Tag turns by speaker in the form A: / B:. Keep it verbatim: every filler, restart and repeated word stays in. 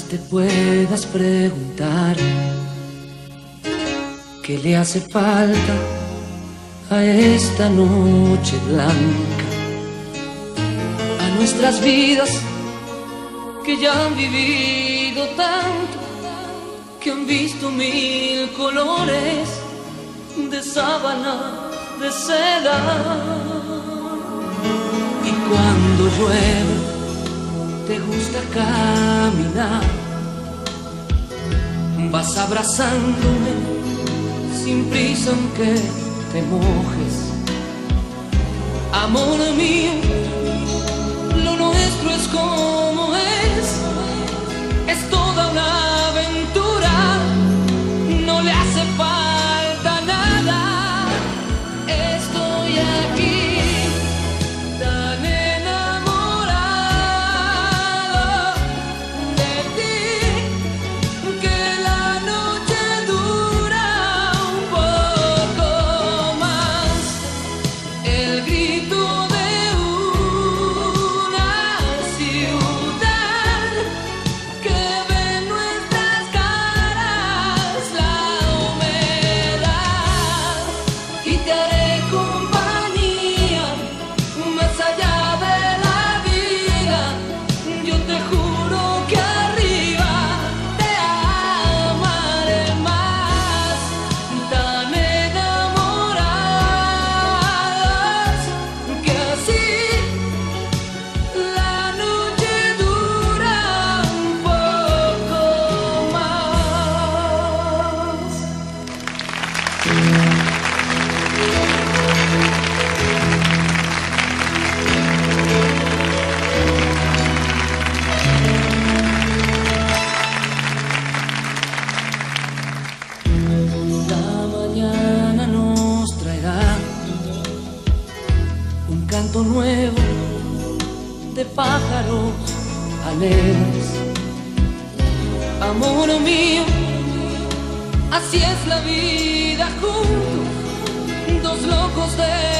A: te puedas preguntar qué le hace falta a esta noche blanca, a nuestras vidas que ya han vivido tanto, que han visto mil colores de sábana, de seda. Y cuando llueve te gusta caminar, vas abrazándome sin prisa aunque te mojes. Amor mío, lo nuestro es como es, es toda una aventura, no le hace falta nada. Estoy aquí tan enamorado de ti que la noche dura un poco más. El grito de una ciudad que ve en nuestras caras la humedad, y te haré compañía más allá de la vida. Yo te juro que arriba te amaré más, tan enamorados que así la noche dura un poco más. La mañana nos traerá un canto nuevo de pájaros alegres. Amor mío, así es la vida juntos, dos locos de